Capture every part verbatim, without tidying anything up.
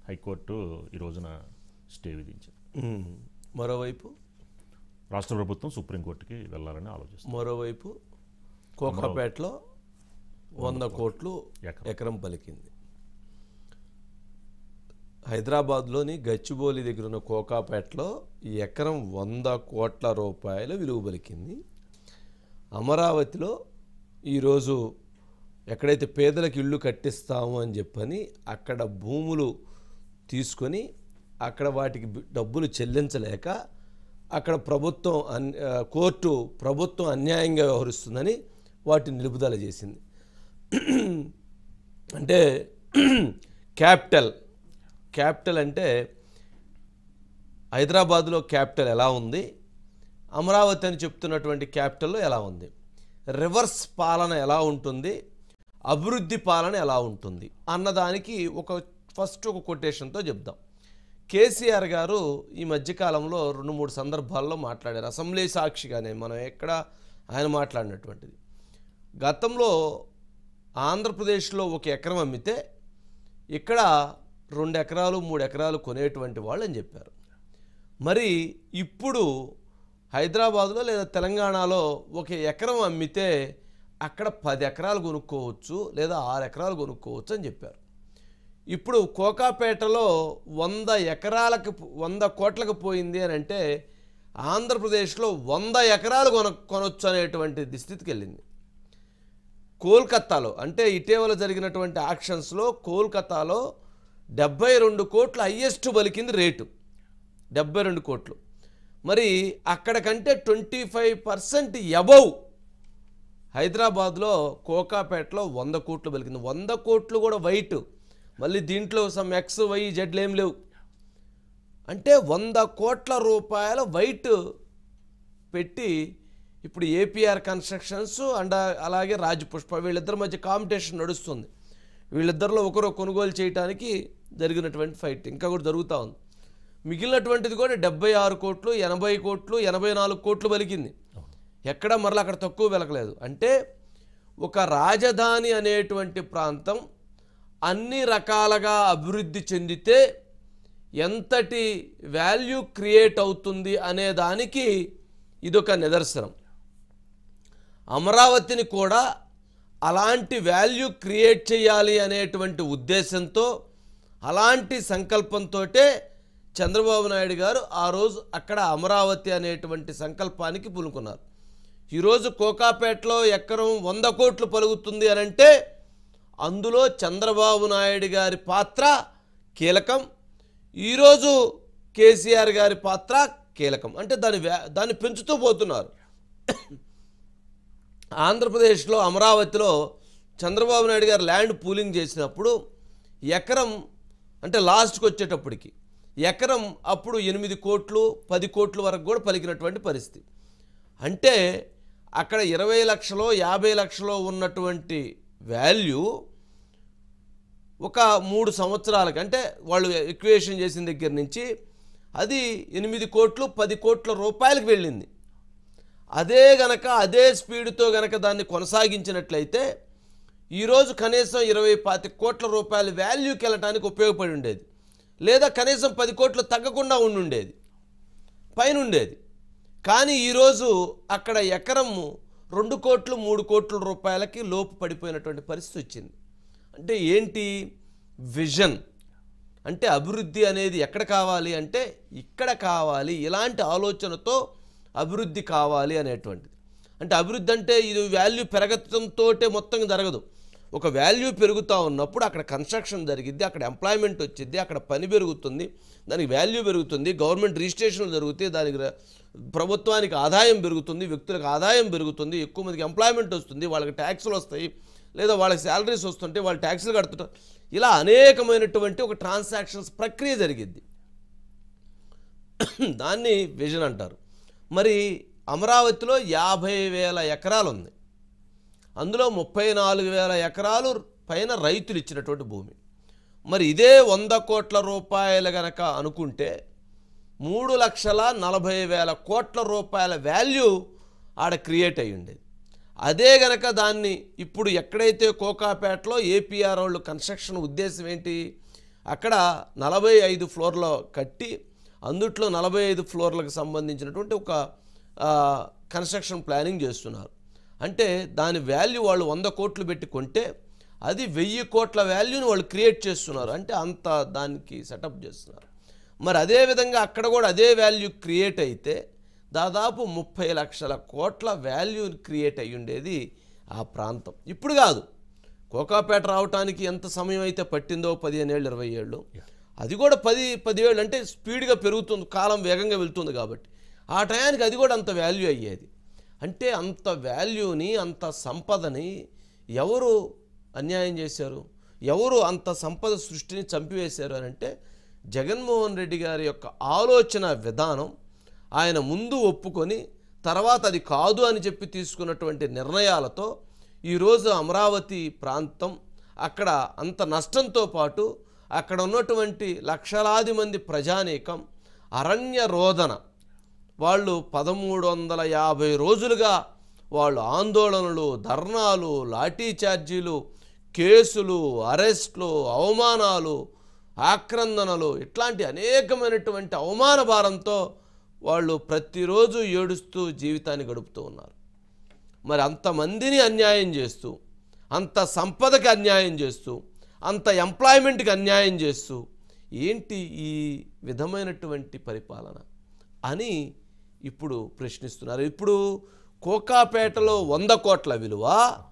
High court ఈ రోజున stay విధించింది. మరోవైపు రాష్ట్ర ప్రభుత్వం సుప్రీంకోర్టుకి వెళ్ళాలని ఆలోచిస్తుంది. మరోవైపు కోకాపేటలో వంద కోట్లు ఎకరం పలికింది. హైదరాబాద్లోని గచ్చిబౌలి దగ్గర ఉన్న కోకాపేటలో ఎకరం వంద కోట్ల రూపాయల విలువ పలికింది. అమరావతిలో ఈరోజు ఎక్కడైతే పేదలకు ఇళ్ళు కట్టిస్తాము అని చెప్పని అక్కడ భూములు తీసుకొని అక్కడ వాటికి డబ్బులు చెల్లించలేక అక్కడ ప్రభుత్వం అన్ కోర్టు ప్రభుత్వం అన్యాయంగా వ్యవహరిస్తుందని వాటిని నిలుపుదల చేసింది. అంటే క్యాపిటల్ క్యాపిటల్ అంటే హైదరాబాద్లో క్యాపిటల్ ఎలా ఉంది, అమరావతి అని చెప్తున్నటువంటి క్యాపిటల్లో ఎలా ఉంది, రివర్స్ పాలన ఎలా ఉంటుంది, అభివృద్ధి పాలన ఎలా ఉంటుంది అన్నదానికి ఒక ఫస్ట్ ఒక కొటేషన్తో చెప్దాం. కేసీఆర్ గారు ఈ మధ్యకాలంలో రెండు మూడు సందర్భాల్లో మాట్లాడారు, అసెంబ్లీ సాక్షిగానే మనం ఎక్కడ ఆయన మాట్లాడినటువంటిది. గతంలో ఆంధ్రప్రదేశ్లో ఒక ఎకరం అమ్మితే ఇక్కడ రెండు ఎకరాలు మూడు ఎకరాలు కొనేటువంటి వాళ్ళు అని చెప్పారు. మరి ఇప్పుడు హైదరాబాదులో లేదా తెలంగాణలో ఒక ఎకరం అమ్మితే అక్కడ పది ఎకరాలు కొనుక్కోవచ్చు లేదా ఆరు ఎకరాలు కొనుక్కోవచ్చు అని చెప్పారు. ఇప్పుడు కోకాపేటలో వంద ఎకరాలకు వంద కోట్లకు పోయింది అని అంటే ఆంధ్రప్రదేశ్లో వంద ఎకరాలు కొన కొనొచ్చు అనేటువంటి స్థితికి వెళ్ళింది. కోల్కతాలో అంటే ఇటీవల జరిగినటువంటి ఆక్షన్స్లో కోల్కతాలో డెబ్బై రెండు కోట్లు హయ్యెస్ట్ పలికింది రేటు, డెబ్బై రెండు కోట్లు. మరి అక్కడికంటే ట్వంటీ ఫైవ్ పర్సెంట్ అబవ్ హైదరాబాద్లో కోకాపేటలో వంద కోట్లు పలికింది. వంద కోట్లు కూడా వైట్, మళ్ళీ దీంట్లో సమ్ ఎక్స్ వై జెడ్లు ఏం లేవు. అంటే వంద కోట్ల రూపాయల వైట్ పెట్టి ఇప్పుడు ఏపీఆర్ కన్స్ట్రక్షన్స్ అండ్ అలాగే రాజపుష్ప వీళ్ళిద్దరి మధ్య కాంపిటీషన్ నడుస్తుంది. వీళ్ళిద్దరిలో ఒకరు కొనుగోలు చేయడానికి జరిగినటువంటి ఫైట్ ఇంకా కూడా జరుగుతూ ఉంది. మిగిలినటువంటిది కూడా డెబ్బై ఆరు కోట్లు ఎనభై కోట్లు ఎనభై నాలుగు కోట్లు పలికింది. ఎక్కడ మరలా అక్కడ తక్కువ వెలకలేదు. అంటే ఒక రాజధాని అనేటువంటి ప్రాంతం అన్ని రకాలుగా అభివృద్ధి చెందితే ఎంతటి వాల్యూ క్రియేట్ అవుతుంది అనే దానికి ఇదొక నిదర్శనం. అమరావతిని కూడా అలాంటి వాల్యూ క్రియేట్ చేయాలి అనేటువంటి ఉద్దేశంతో అలాంటి సంకల్పంతో చంద్రబాబు నాయుడు గారు ఆ రోజు అక్కడ అమరావతి అనేటువంటి సంకల్పానికి పూనుకున్నారు. ఈరోజు కోకాపేటలో ఎకరం వంద కోట్లు పలుకుతుంది అని అంటే అందులో చంద్రబాబు నాయుడు గారి పాత్ర కీలకం, ఈరోజు కేసీఆర్ గారి పాత్ర కీలకం. అంటే దాని దాన్ని పెంచుతూ పోతున్నారు. ఆంధ్రప్రదేశ్లో అమరావతిలో చంద్రబాబు నాయుడు గారు ల్యాండ్ పూలింగ్ చేసినప్పుడు ఎకరం అంటే లాస్ట్కి వచ్చేటప్పటికి ఎకరం అప్పుడు ఎనిమిది కోట్లు పది కోట్ల వరకు కూడా పలికినటువంటి పరిస్థితి. అంటే అక్కడ ఇరవై లక్షలో యాభై లక్షలో ఉన్నటువంటి వాల్యూ ఒక మూడు సంవత్సరాలకి అంటే వాళ్ళు ఈక్వేషన్ చేసిన దగ్గర నుంచి అది ఎనిమిది కోట్లు పది కోట్ల రూపాయలకు వెళ్ళింది. అదే గనక అదే స్పీడ్తో గనక దాన్ని కొనసాగించినట్లయితే ఈరోజు కనీసం ఇరవై పాతి కోట్ల రూపాయల వాల్యూకి వెళ్ళటానికి ఉపయోగపడి ఉండేది, లేదా కనీసం పది కోట్లు తగ్గకుండా ఉండి ఉండేది, పైన ఉండేది. కానీ ఈరోజు అక్కడ ఎకరం రెండు కోట్లు మూడు కోట్ల రూపాయలకి లోపు పడిపోయినటువంటి పరిస్థితి వచ్చింది. అంటే ఏంటి విజన్ అంటే అభివృద్ధి అనేది ఎక్కడ కావాలి అంటే ఇక్కడ కావాలి, ఇలాంటి ఆలోచనతో అభివృద్ధి కావాలి అనేటువంటిది. అంటే అభివృద్ధి అంటే ఇది వాల్యూ పెరగడంతో మొత్తం జరగదు. ఒక వాల్యూ పెరుగుతూ ఉన్నప్పుడు అక్కడ కన్స్ట్రక్షన్ జరిగిద్ది, అక్కడ ఎంప్లాయ్మెంట్ వచ్చింది, అక్కడ పని పెరుగుతుంది, దానికి వాల్యూ పెరుగుతుంది, గవర్నమెంట్ రిజిస్ట్రేషన్లు జరుగుతాయి, దానికి ప్రభుత్వానికి ఆదాయం పెరుగుతుంది, వ్యక్తులకు ఆదాయం పెరుగుతుంది, ఎక్కువ మందికి ఎంప్లాయ్మెంట్ వస్తుంది, వాళ్ళకి ట్యాక్సులు వస్తాయి, లేదా వాళ్ళకి శాలరీస్ వస్తుంటే వాళ్ళు ట్యాక్సులు కడుతుంటారు. ఇలా అనేకమైనటువంటి ఒక ట్రాన్సాక్షన్స్ ప్రక్రియ జరిగిద్ది. దాన్ని విజన్ అంటారు. మరి అమరావతిలో యాభై వేల ఎకరాలు ఉంది, అందులో ముప్పై నాలుగు వేల ఎకరాలు పైన రైతులు ఇచ్చినటువంటి భూమి. మరి ఇదే వంద కోట్ల రూపాయలు గనక అనుకుంటే మూడు లక్షల నలభై వేల కోట్ల రూపాయల వాల్యూ ఆడ క్రియేట్ అయ్యి ఉండేది. అదే గనక దాన్ని ఇప్పుడు ఎక్కడైతే కోకాపేటలో ఏపీఆర్ వాళ్ళు కన్స్ట్రక్షన్ ఉద్దేశం ఏంటి అక్కడ నలభై ఐదు ఫ్లోర్లో కట్టి అందుట్లో నలభై ఐదు ఫ్లోర్లకు సంబంధించినటువంటి ఒక కన్స్ట్రక్షన్ ప్లానింగ్ చేస్తున్నారు. అంటే దాని వాల్యూ వాళ్ళు వంద కోట్లు పెట్టి కొంటే అది వెయ్యి కోట్ల వాల్యూని వాళ్ళు క్రియేట్ చేస్తున్నారు. అంటే అంత దానికి సెటప్ చేస్తున్నారు. మరి అదేవిధంగా అక్కడ కూడా అదే వాల్యూ క్రియేట్ అయితే దాదాపు ముప్పై లక్షల కోట్ల వాల్యూ క్రియేట్ అయ్యి ఉండేది ఆ ప్రాంతం. ఇప్పుడు కాదు, కోకాపేట రావటానికి ఎంత సమయం అయితే పట్టిందో పదిహేను ఏళ్ళు ఇరవై ఏళ్ళు, అది కూడా పది పదివేళ్ళు అంటే స్పీడ్గా పెరుగుతుంది, కాలం వేగంగా వెళ్తుంది కాబట్టి ఆ టయానికి అది కూడా అంత వాల్యూ అయ్యేది. అంటే అంత వాల్యూని అంత సంపదని ఎవరు అన్యాయం చేశారు, ఎవరు అంత సంపద సృష్టిని చంపివేశారు అని అంటే జగన్మోహన్ రెడ్డి గారి యొక్క ఆలోచన విధానం, ఆయన ముందు ఒప్పుకొని తర్వాత అది కాదు అని చెప్పి తీసుకున్నటువంటి నిర్ణయాలతో ఈరోజు అమరావతి ప్రాంతం అక్కడ అంత నష్టంతో పాటు అక్కడ ఉన్నటువంటి లక్షలాది మంది ప్రజానీకం అరణ్య రోదన, వాళ్ళు పదమూడు వందల యాభై రోజులుగా వాళ్ళు ఆందోళనలు, ధర్నాలు, లాఠీ ఛార్జీలు, కేసులు, అరెస్టులు, అవమానాలు, ఆక్రందనలు, ఇట్లాంటి అనేకమైనటువంటి అవమాన భారంతో వాళ్ళు ప్రతిరోజు ఏడుస్తూ జీవితాన్ని గడుపుతూ ఉన్నారు. మరి అంతమందిని అన్యాయం చేస్తూ, అంత సంపదకి అన్యాయం చేస్తూ, అంత ఎంప్లాయ్మెంట్కి అన్యాయం చేస్తూ ఏంటి ఈ విధమైనటువంటి పరిపాలన అని ఇప్పుడు ప్రశ్నిస్తున్నారు. ఇప్పుడు కోకాపేటలో వంద కోట్ల విలువ,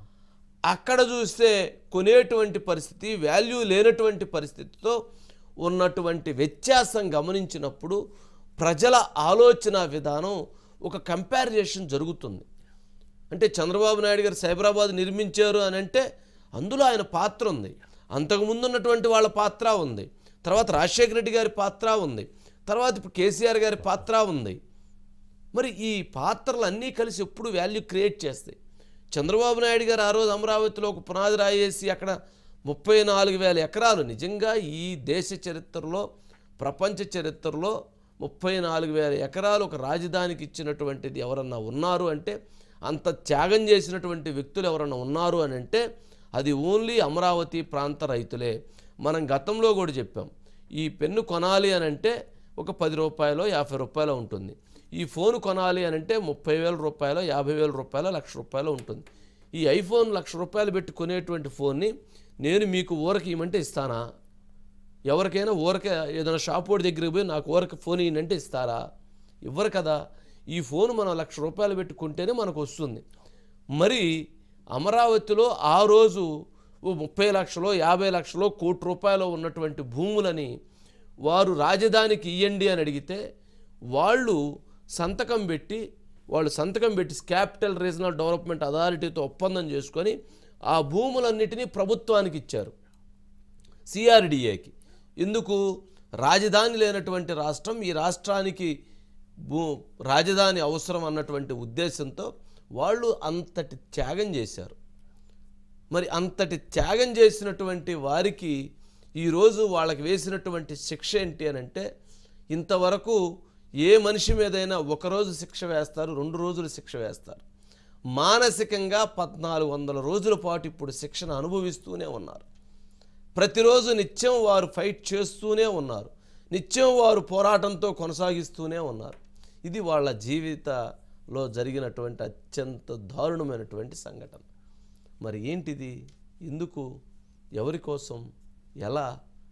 అక్కడ చూస్తే కొనేటువంటి పరిస్థితి, వాల్యూ లేనటువంటి పరిస్థితితో ఉన్నటువంటి వ్యత్యాసం గమనించినప్పుడు ప్రజల ఆలోచన విధానం ఒక కంపారిజేషన్ జరుగుతుంది. అంటే చంద్రబాబు నాయుడు గారు సైబరాబాద్ నిర్మించారు అని అంటే అందులో ఆయన పాత్ర ఉంది, అంతకుముందు ఉన్నటువంటి వాళ్ళ పాత్ర ఉంది, తర్వాత రాజశేఖర రెడ్డి గారి పాత్ర ఉంది, తర్వాత ఇప్పుడు కేసీఆర్ గారి పాత్ర ఉంది. మరి ఈ పాత్రలు అన్నీ కలిసి ఎప్పుడు వాల్యూ క్రియేట్ చేస్తాయి. చంద్రబాబు నాయుడు గారు ఆ రోజు అమరావతిలో ఒక పునాది రాయేసి అక్కడ ముప్పై నాలుగు వేల ఎకరాలు, నిజంగా ఈ దేశ చరిత్రలో ప్రపంచ చరిత్రలో ముప్పై నాలుగు వేల ఎకరాలు ఒక రాజధానికి ఇచ్చినటువంటిది ఎవరన్నా ఉన్నారు అంటే, అంత త్యాగం చేసినటువంటి వ్యక్తులు ఎవరన్నా ఉన్నారు అని అంటే అది ఓన్లీ అమరావతి ప్రాంత రైతులే. మనం గతంలో కూడా చెప్పాం, ఈ పెన్ను కొనాలి అని అంటే ఒక పది రూపాయలు యాభై రూపాయలు ఉంటుంది, ఈ ఫోన్ కొనాలి అని అంటే ముప్పై వేల రూపాయలు యాభై వేల రూపాయలు లక్ష రూపాయలు ఉంటుంది. ఈ ఐఫోన్ లక్ష రూపాయలు పెట్టి కొనేటువంటి ఫోన్ని నేను మీకు ఊరకి ఇవ్వమంటే ఇస్తానా? ఎవరికైనా ఊరకే ఏదైనా షాప్ వాడి దగ్గరికి పోయి నాకు ఊరకి ఫోన్ ఇవ్వనంటే ఇస్తారా? ఇవ్వరు కదా. ఈ ఫోన్ మనం లక్ష రూపాయలు పెట్టి కొంటేనే మనకు వస్తుంది. మరి అమరావతిలో ఆ రోజు ముప్పై లక్షలో యాభై లక్షలో కోటి రూపాయలు ఉన్నటువంటి భూములని వారు రాజధానికి ఇవ్వండి అని అడిగితే వాళ్ళు సంతకం పెట్టి వాళ్ళు సంతకం పెట్టి క్యాపిటల్ రీజనల్ డెవలప్మెంట్ అథారిటీతో ఒప్పందం చేసుకొని ఆ భూములన్నిటినీ ప్రభుత్వానికి ఇచ్చారు, సిఆర్డిఏకి. ఎందుకు? రాజధాని లేనటువంటి రాష్ట్రం, ఈ రాష్ట్రానికి భూ రాజధాని అవసరం అన్నటువంటి ఉద్దేశంతో వాళ్ళు అంతటి త్యాగం చేశారు. మరి అంతటి త్యాగం చేసినటువంటి వారికి ఈరోజు వాళ్ళకి వేసినటువంటి శిక్ష ఏంటి అని అంటే, ఇంతవరకు ఏ మనిషి మీదైనా ఒకరోజు శిక్ష వేస్తారు, రెండు రోజులు శిక్ష వేస్తారు, మానసికంగా పద్నాలుగు వందల రోజుల పాటు ఇప్పుడు శిక్షను అనుభవిస్తూనే ఉన్నారు. ప్రతిరోజు నిత్యం వారు ఫైట్ చేస్తూనే ఉన్నారు, నిత్యం వారు పోరాటంతో కొనసాగిస్తూనే ఉన్నారు. ఇది వాళ్ళ జీవితంలో జరిగినటువంటి అత్యంత దారుణమైనటువంటి సంఘటన. మరి ఏంటిది? ఎందుకు? ఎవరి కోసం? ఎలా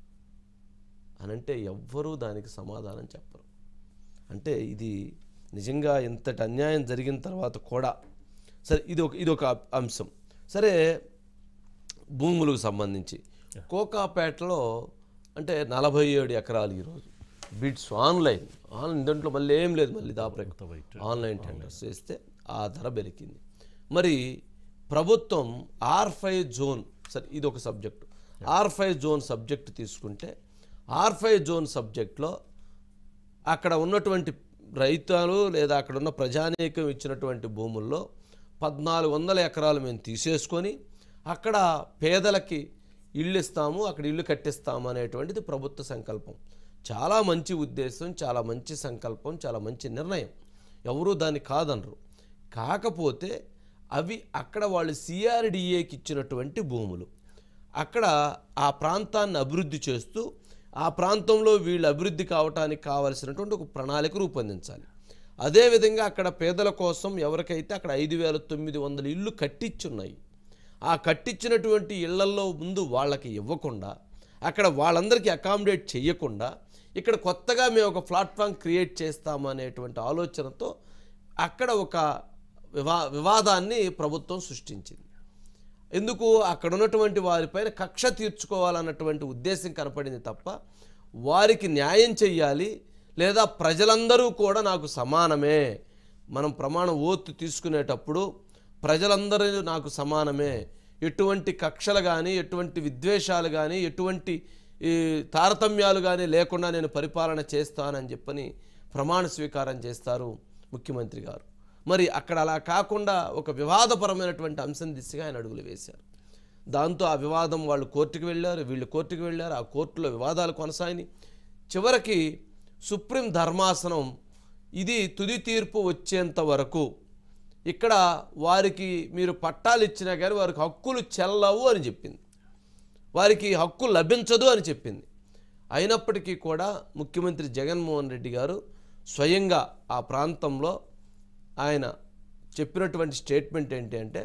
అనంటే ఎవ్వరూ దానికి సమాధానం చెప్పరు. అంటే ఇది నిజంగా ఇంతటి అన్యాయం జరిగిన తర్వాత కూడా సరే, ఇది ఒక ఇది ఒక అంశం. సరే, భూములకు సంబంధించి కోకాపేటలో అంటే నలభై ఏడు ఎకరాలు ఈరోజు బిడ్స్ ఆన్లైన్ ఆన్లైన్ దాంట్లో మళ్ళీ ఏం లేదు, మళ్ళీ దాపరేక ఆన్లైన్ టెండర్స్ చేస్తే ఆ ధర పెరిగింది. మరి ప్రభుత్వం ఆర్ ఫైవ్ జోన్, సరే ఇది ఒక subject, R five zone subject తీసుకుంటే ఆర్ ఫైవ్ జోన్ సబ్జెక్ట్లో అక్కడ ఉన్నటువంటి రైతులు లేదా అక్కడ ఉన్న ప్రజానీకం ఇచ్చినటువంటి భూముల్లో పద్నాలుగు వందల ఎకరాలు మేము తీసేసుకొని అక్కడ పేదలకి ఇళ్ళు ఇస్తాము, అక్కడ ఇల్లు కట్టిస్తాము అనేటువంటిది ప్రభుత్వ సంకల్పం. చాలా మంచి ఉద్దేశం, చాలా మంచి సంకల్పం, చాలా మంచి నిర్ణయం, ఎవరూ దాన్ని కాదనరు. కాకపోతే అవి అక్కడ వాళ్ళు సిఆర్డిఏకి ఇచ్చినటువంటి భూములు, అక్కడ ఆ ప్రాంతాన్ని అభివృద్ధి చేస్తూ ఆ ప్రాంతంలో వీళ్ళు అభివృద్ధి కావటానికి కావలసినటువంటి ఒక ప్రణాళిక రూపొందించాలి. అదేవిధంగా అక్కడ పేదల కోసం ఎవరికైతే అక్కడ ఐదు వేల తొమ్మిది వందల ఇళ్ళు కట్టించున్నాయి, ఆ కట్టించినటువంటి ఇళ్లల్లో ముందు వాళ్ళకి ఇవ్వకుండా, అక్కడ వాళ్ళందరికీ అకామిడేట్ చేయకుండా ఇక్కడ కొత్తగా మేము ఒక ప్లాట్ఫామ్ క్రియేట్ చేస్తామనేటువంటి ఆలోచనతో అక్కడ ఒక వివా వివాదాన్ని ప్రభుత్వం సృష్టించింది. ఎందుకు? అక్కడ ఉన్నటువంటి వారిపైన కక్ష తీర్చుకోవాలన్నటువంటి ఉద్దేశం కనపడింది తప్ప వారికి న్యాయం చెయ్యాలి, లేదా ప్రజలందరూ కూడా నాకు సమానమే, మనం ప్రమాణ ఓతు తీసుకునేటప్పుడు ప్రజలందరూ నాకు సమానమే, ఎటువంటి కక్షలు కానీ ఎటువంటి విద్వేషాలు కానీ ఎటువంటి ఈ తారతమ్యాలు కానీ లేకుండా నేను పరిపాలన చేస్తానని చెప్పని ప్రమాణ స్వీకారం చేస్తారు ముఖ్యమంత్రి గారు. మరి అక్కడ అలా కాకుండా ఒక వివాదపరమైనటువంటి అంశం దిశగా ఆయన అడుగులు వేశారు. దాంతో ఆ వివాదం వాళ్ళు కోర్టుకు వెళ్ళారు, వీళ్ళు కోర్టుకు వెళ్ళారు, ఆ కోర్టులో వివాదాలు కొనసాగినాయి. చివరికి సుప్రీం ధర్మాసనం ఇది తుది తీర్పు వచ్చేంత వరకు ఇక్కడ వారికి మీరు పట్టాలు ఇచ్చినా కానీ వారికి హక్కులు చెల్లవు అని చెప్పింది, వారికి హక్కు లభించదు అని చెప్పింది. అయినప్పటికీ కూడా ముఖ్యమంత్రి జగన్మోహన్ రెడ్డి గారు స్వయంగా ఆ ప్రాంతంలో ఆయన చెప్పినటువంటి స్టేట్మెంట్ ఏంటి అంటే,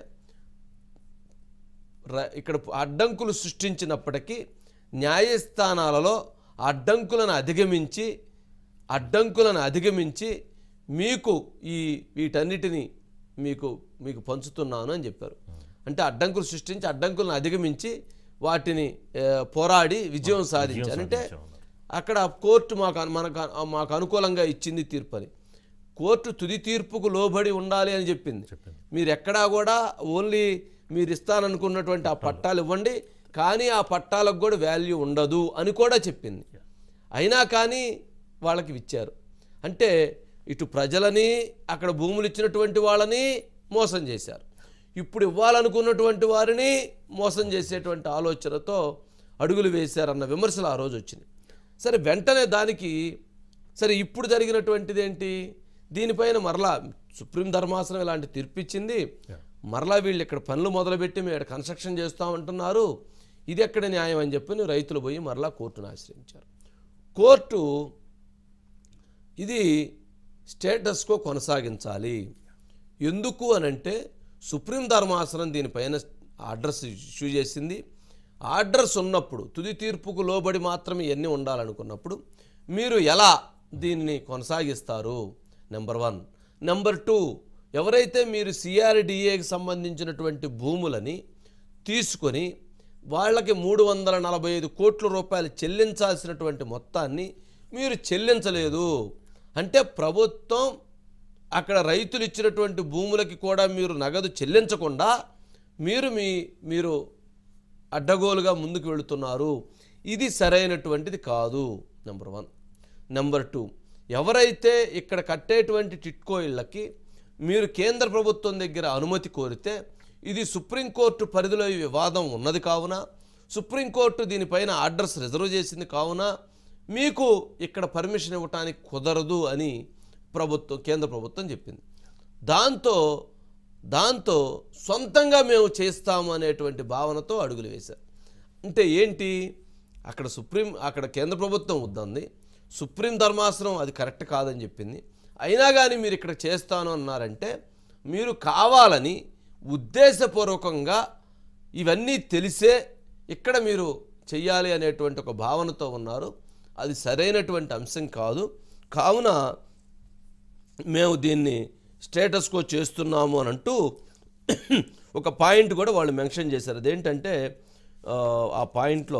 ఇక్కడ అడ్డంకులు సృష్టించినప్పటికీ న్యాయస్థానాలలో అడ్డంకులను అధిగమించి అడ్డంకులను అధిగమించి మీకు ఈ వీటన్నిటిని మీకు మీకు పంచుతున్నాను అని చెప్పారు. అంటే అడ్డంకులు సృష్టించి అడ్డంకులను అధిగమించి వాటిని పోరాడి విజయం సాధించారు. అంటే అక్కడ కోర్టు మాకు మనకు మాకు అనుకూలంగా ఇచ్చింది తీర్పు అని. కోర్టు తుది తీర్పుకు లోబడి ఉండాలి అని చెప్పింది. మీరు ఎక్కడా కూడా ఓన్లీ మీరు ఇస్తాననుకున్నటువంటి ఆ పట్టాలు ఇవ్వండి, కానీ ఆ పట్టాలకు కూడా వాల్యూ ఉండదు అని కూడా చెప్పింది. అయినా కానీ వాళ్ళకి ఇచ్చారు. అంటే ఇటు ప్రజలని అక్కడ భూములు ఇచ్చినటువంటి వాళ్ళని మోసం చేశారు, ఇప్పుడు ఇవ్వాలనుకున్నటువంటి వారిని మోసం చేసేటువంటి ఆలోచనతో అడుగులు వేశారన్న విమర్శలు ఆ రోజు వచ్చినాయి. సరే, వెంటనే దానికి సరే ఇప్పుడు జరిగినటువంటిది ఏంటి, దీనిపైన మరలా సుప్రీం ధర్మాసనం ఇలాంటి తీర్పు ఇచ్చింది, మరలా వీళ్ళు ఇక్కడ పనులు మొదలుపెట్టి మేము ఇక్కడ కన్స్ట్రక్షన్ చేస్తామంటున్నారు, ఇది ఎక్కడ న్యాయం అని చెప్పి రైతులు పోయి మరలా కోర్టును ఆశ్రయించారు. కోర్టు ఇది స్టేటస్కో కొనసాగించాలి. ఎందుకు అనంటే సుప్రీం ధర్మాసనం దీనిపైన ఆర్డర్స్ ఇష్యూ చేసింది. ఆర్డర్స్ ఉన్నప్పుడు తుది తీర్పుకు లోబడి మాత్రమే ఇవన్నీ ఉండాలనుకున్నప్పుడు మీరు ఎలా దీన్ని కొనసాగిస్తారు? Number one. నెంబర్ టూ, ఎవరైతే మీరు సిఆర్డిఏకి సంబంధించినటువంటి భూములని తీసుకొని వాళ్ళకి మూడు వందల నలభై ఐదు కోట్ల రూపాయలు చెల్లించాల్సినటువంటి మొత్తాన్ని మీరు చెల్లించలేదు అంటే ప్రభుత్వం అక్కడ రైతులు ఇచ్చినటువంటి భూములకి కూడా మీరు నగదు చెల్లించకుండా మీరు మీ మీరు అడ్డగోలుగా ముందుకు వెళుతున్నారు, ఇది సరైనటువంటిది కాదు. Number one. నెంబర్ టూ, ఎవరైతే ఇక్కడ కట్టేటువంటి టిట్కో ఇళ్ళకి మీరు కేంద్ర ప్రభుత్వం దగ్గర అనుమతి కోరితే ఇది సుప్రీంకోర్టు పరిధిలో ఈ వివాదం ఉన్నది కావున, సుప్రీంకోర్టు దీనిపైన ఆర్డర్స్ రిజర్వ్ చేసింది కావున మీకు ఇక్కడ పర్మిషన్ ఇవ్వటానికి కుదరదు అని ప్రభుత్వం కేంద్ర ప్రభుత్వం చెప్పింది. దాంతో దాంతో సొంతంగా మేము చేస్తాము అనేటువంటి భావనతో అడుగులు వేశారు. అంటే ఏంటి, అక్కడ సుప్రీం అక్కడ కేంద్ర ప్రభుత్వం వద్దంది, సుప్రీం ధర్మాసనం అది కరెక్ట్ కాదని చెప్పింది, అయినా కానీ మీరు ఇక్కడ చేస్తాను అన్నారంటే మీరు కావాలని ఉద్దేశపూర్వకంగా ఇవన్నీ తెలిసే ఇక్కడ మీరు చెయ్యాలి అనేటువంటి ఒక భావనతో ఉన్నారు. అది సరైనటువంటి అంశం కాదు. కావున మేము దీన్ని స్టేటస్కో చేస్తున్నాము అని అంటూ ఒక పాయింట్ కూడా వాళ్ళు మెన్షన్ చేశారు. అదేంటంటే ఆ పాయింట్లో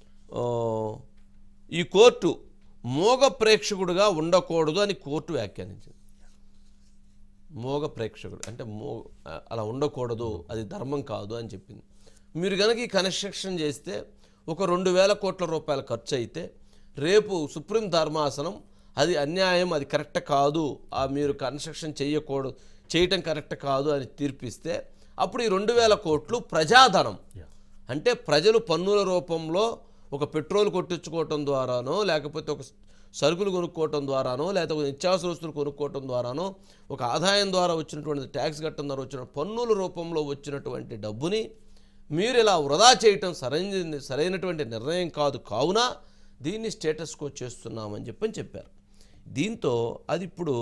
ఈ కోర్టు మోగ ప్రేక్షకుడుగా ఉండకూడదు అని కోర్టు వ్యాఖ్యానించింది. మోగ ప్రేక్షకుడు అంటే మో అలా ఉండకూడదు, అది ధర్మం కాదు అని చెప్పింది. మీరు కనుక ఈ కన్స్ట్రక్షన్ చేస్తే ఒక రెండు వేల కోట్ల రూపాయలు ఖర్చు అయితే రేపు సుప్రీం ధర్మాసనం అది అన్యాయం, అది కరెక్ట్ కాదు, ఆ మీరు కన్స్ట్రక్షన్ చేయకూడదు చేయటం కరెక్ట్ కాదు అని తీర్పిస్తే అప్పుడు ఈ రెండు వేల కోట్లు ప్రజాధనం అంటే ప్రజలు పన్నుల రూపంలో ఒక పెట్రోల్ కొట్టించుకోవటం ద్వారానో లేకపోతే ఒక సరుకులు కొనుక్కోవటం ద్వారానో లేకపోతే నిత్యావసర వస్తువులు కొనుక్కోవటం ద్వారానో ఒక ఆదాయం ద్వారా వచ్చినటువంటి ట్యాక్స్ కట్టడం ద్వారా వచ్చిన పన్నుల రూపంలో వచ్చినటువంటి డబ్బుని మీరు ఇలా వృధా చేయటం సరైన సరైనటువంటి నిర్ణయం కాదు. కావున దీన్ని స్టేటస్ కో చేస్తున్నామని చెప్పని చెప్పారు. దీంతో అది ఇప్పుడు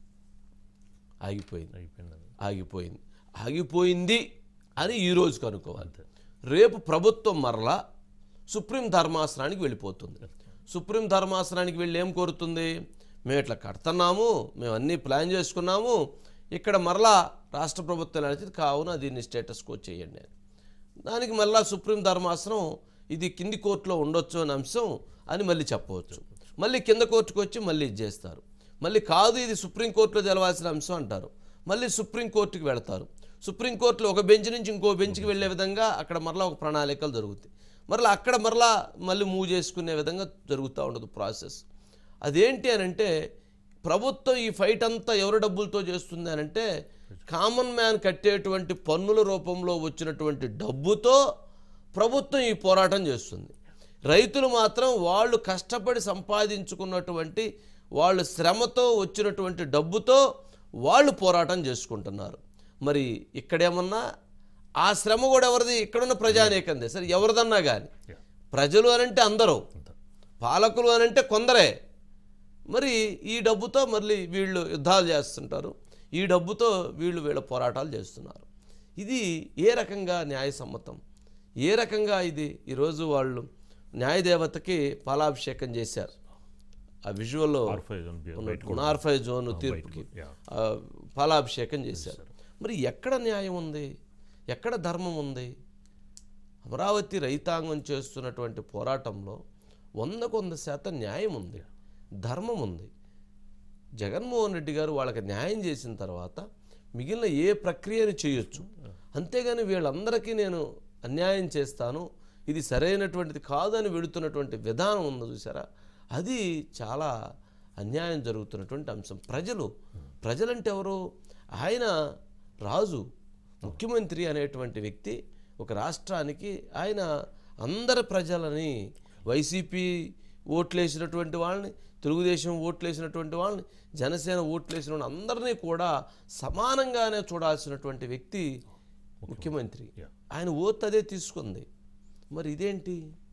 ఆగిపోయింది ఆగిపోయింది ఆగిపోయింది అని ఈరోజు కనుక్కోవాలి. రేపు ప్రభుత్వం మరలా సుప్రీం ధర్మాసనానికి వెళ్ళిపోతుంది. సుప్రీం ధర్మాసనానికి వెళ్ళి ఏం కోరుతుంది? మేము ఇట్లా కడుతున్నాము, మేము అన్నీ ప్లాన్ చేసుకున్నాము, ఇక్కడ మరలా రాష్ట్ర ప్రభుత్వం నడిచింది కావున దీన్ని స్టేటస్ కో చేయండి అని. దానికి మళ్ళా సుప్రీం ధర్మాసనం ఇది కింది కోర్టులో ఉండొచ్చు అనే అంశం అని మళ్ళీ చెప్పవచ్చు. మళ్ళీ కింద కోర్టుకు వచ్చి మళ్ళీ ఇది చేస్తారు. మళ్ళీ కాదు ఇది సుప్రీంకోర్టులో తెలవాల్సిన అంశం అంటారు. మళ్ళీ సుప్రీంకోర్టుకి వెళతారు. సుప్రీంకోర్టులో ఒక బెంచ్ నుంచి ఇంకో బెంచ్కి వెళ్ళే విధంగా అక్కడ మరలా ఒక ప్రణాళికలు జరుగుతాయి. మరలా అక్కడ మరలా మళ్ళీ మూవ్ చేసుకునే విధంగా జరుగుతూ ఉండదు ప్రాసెస్. అదేంటి అని అంటే ప్రభుత్వం ఈ ఫైట్ అంతా ఎవరి డబ్బులతో చేస్తుంది అని అంటే కామన్ మ్యాన్ కట్టేటువంటి పన్నుల రూపంలో వచ్చినటువంటి డబ్బుతో ప్రభుత్వం ఈ పోరాటం చేస్తుంది. రైతులు మాత్రం వాళ్ళు కష్టపడి సంపాదించుకున్నటువంటి వాళ్ళు శ్రమతో వచ్చినటువంటి డబ్బుతో వాళ్ళు పోరాటం చేసుకుంటున్నారు. మరి ఇక్కడేమన్నా ఆ శ్రమ కూడా ఎవరిది? ఇక్కడున్న ప్రజానేకందే. సరే ఎవరిదన్నా కానీ ప్రజలు అనంటే అందరూ, పాలకులు అనంటే కొందరే. మరి ఈ డబ్బుతో మళ్ళీ వీళ్ళు యుద్ధాలు చేస్తుంటారు, ఈ డబ్బుతో వీళ్ళు వీళ్ళ పోరాటాలు చేస్తున్నారు. ఇది ఏ రకంగా న్యాయసమ్మతం? ఏ రకంగా ఇది? ఈరోజు వాళ్ళు న్యాయదేవతకి పాలాభిషేకం చేశారు. ఆ విజువల్లో నార్ఫై జోన్ తీర్పుకి పాలాభిషేకం చేశారు. మరి ఎక్కడ న్యాయం ఉంది? ఎక్కడ ధర్మం ఉంది? అమరావతి రైతాంగం చేస్తున్నటువంటి పోరాటంలో వందకు వంద శాతం న్యాయం ఉంది, ధర్మం ఉంది. జగన్మోహన్ రెడ్డి గారు వాళ్ళకి న్యాయం చేసిన తర్వాత మిగిలిన ఏ ప్రక్రియను చేయొచ్చు. అంతేగాని వీళ్ళందరికీ నేను అన్యాయం చేస్తాను, ఇది సరైనటువంటిది కాదని వెళుతున్నటువంటి విధానం ఉంది చూసారా, అది చాలా అన్యాయం జరుగుతున్నటువంటి అంశం. ప్రజలు ప్రజలంటే ఎవరు? ఆయన రాజు, ముఖ్యమంత్రి అనేటువంటి వ్యక్తి ఒక రాష్ట్రానికి ఆయన అందరి ప్రజలని, వైసీపీ ఓట్లేసినటువంటి వాళ్ళని, తెలుగుదేశం ఓట్లేసినటువంటి వాళ్ళని, జనసేన ఓట్లేసిన వాళ్ళని అందరినీ కూడా సమానంగానే చూడాల్సినటువంటి వ్యక్తి ముఖ్యమంత్రి. ఆయన ఓట్ అదే తీసుకుంది. మరి ఇదేంటి?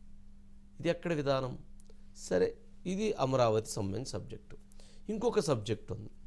ఇది ఎక్కడ విధానం? సరే, ఇది అమరావతి సంబంధించిన సబ్జెక్టు. ఇంకొక సబ్జెక్ట్ ఉంది.